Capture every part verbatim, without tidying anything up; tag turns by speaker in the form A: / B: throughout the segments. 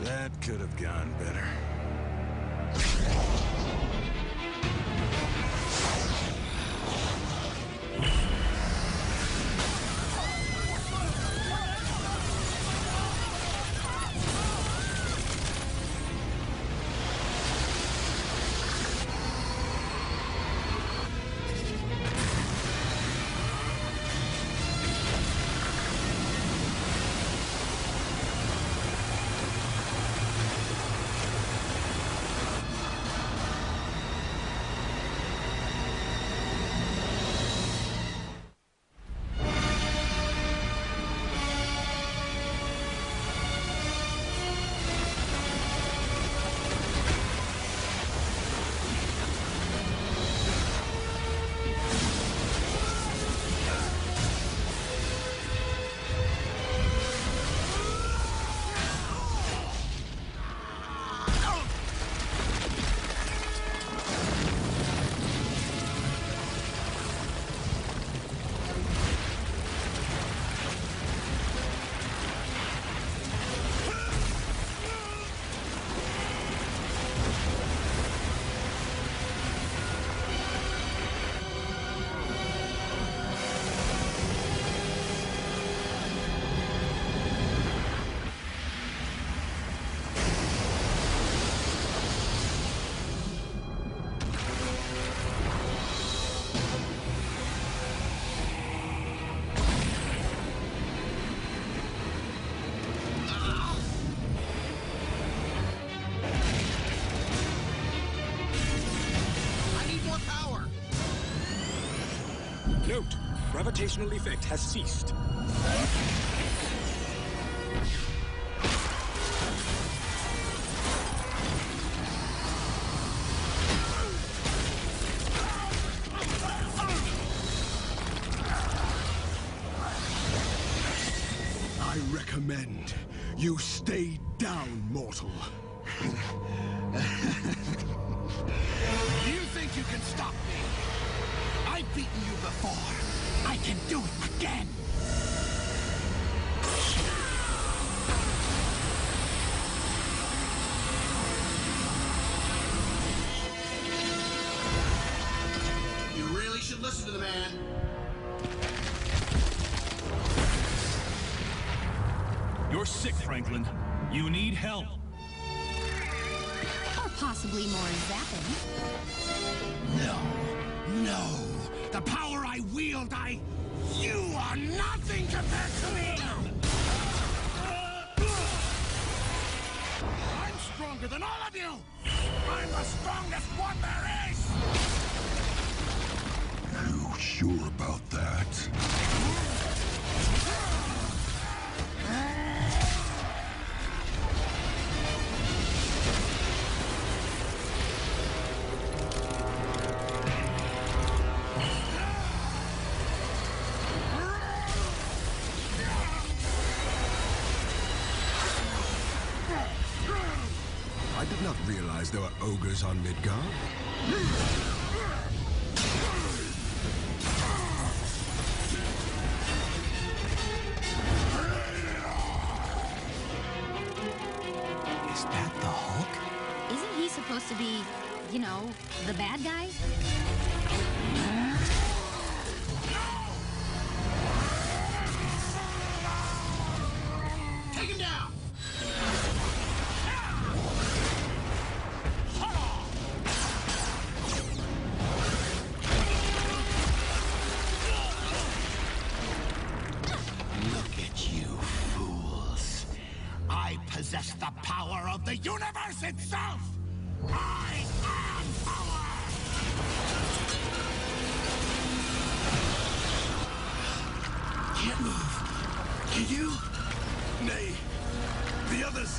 A: That could have gone better.
B: Note, gravitational effect has ceased.
C: I recommend you stay down, mortal.
D: You think you can stop me? I've beaten you before. I can do it again.
E: You really should listen to the man.
F: You're sick, Franklin. You need help.
G: Or possibly more zapping.
D: No. No. The power I wield, I... You are nothing compared to me! I'm stronger than all of you! I'm the strongest one there is!
C: You sure about that? I did not realize there were ogres on Midgard.
D: Is that the Hulk?
G: Isn't he supposed to be, you know, the bad guy?
E: Take him down!
D: Possess the power of the universe itself! I am power!
C: Can't move. Can you? Nay. The others.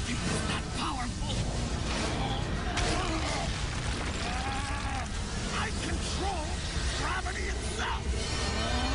D: nothing is that powerful. I control gravity itself.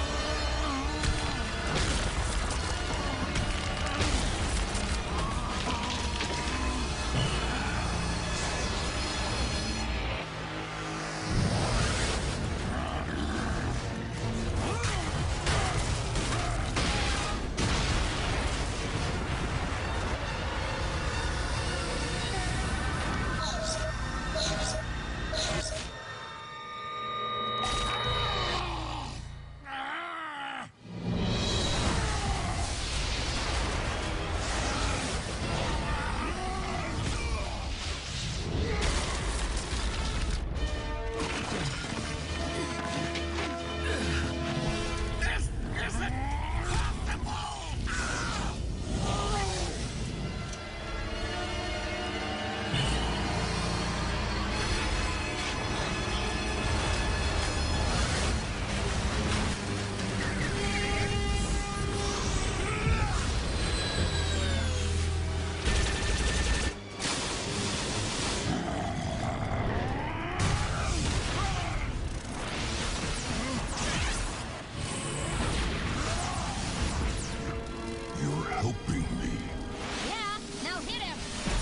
C: Helping me.
G: Yeah, now hit him.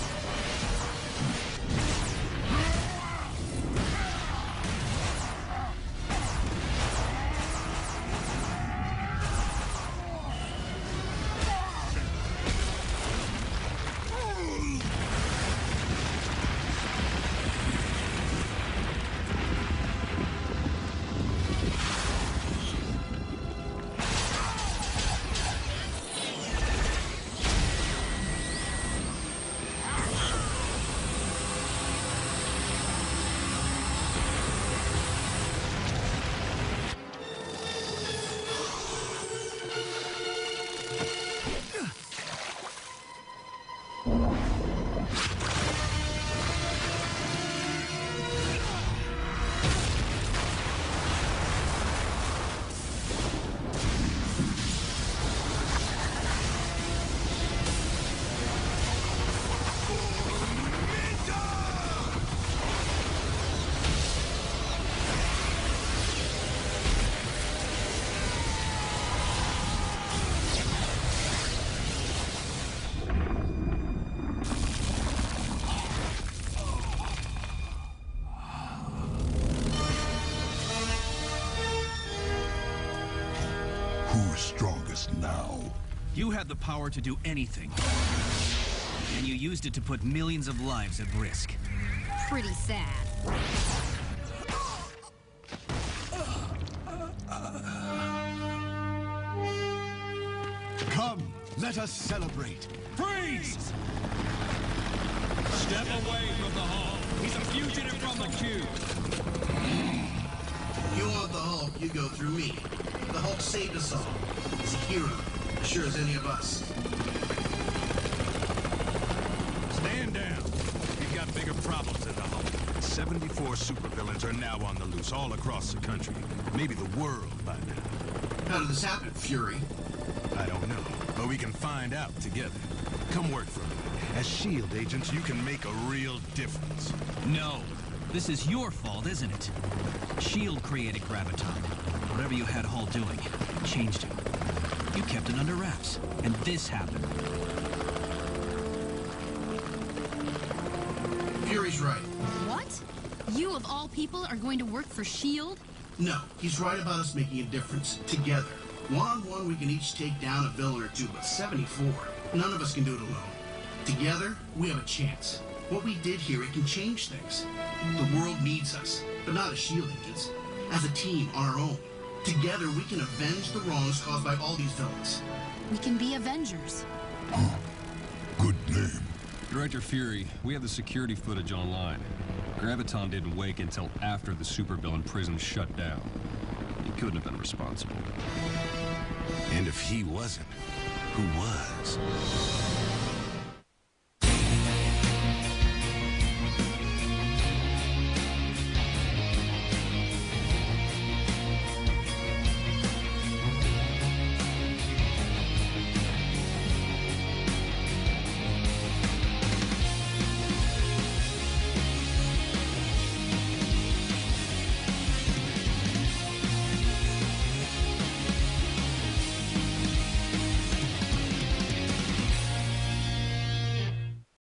C: Who's strongest now?
F: You had the power to do anything. And you used it to put millions of lives at risk.
G: Pretty sad.
C: Come, let us celebrate.
F: Freeze! Step away from the Hulk. He's a fugitive from the cube.
E: You want the Hulk, you go through me. The Hulk saved us all. He's a hero, as sure as any of us.
A: Stand down. We've got bigger problems than the Hulk. seventy-four supervillains are now on the loose all across the country. Maybe the world by now.
E: How did this happen, Fury?
A: I don't know, but we can find out together. Come work for me. As SHIELD agents, you can make a real difference.
F: No. This is your fault, isn't it? SHIELD created Graviton. Whatever you had Hall doing, changed him. You kept it under wraps, and this happened.
E: Fury's right.
G: What? You of all people are going to work for SHIELD?
E: No, he's right about us making a difference, together. One-on-one, we can each take down a villain or two, but seventy-four, none of us can do it alone. Together, we have a chance. What we did here, it can change things. The world needs us, but not as SHIELD agents. As a team, on our own. Together, we can avenge the wrongs caused by all these villains.
G: We can be Avengers.
C: Good name.
H: Director Fury, we have the security footage online. Graviton didn't wake until after the supervillain prison shut down. He couldn't have been responsible.
A: And if he wasn't, who was?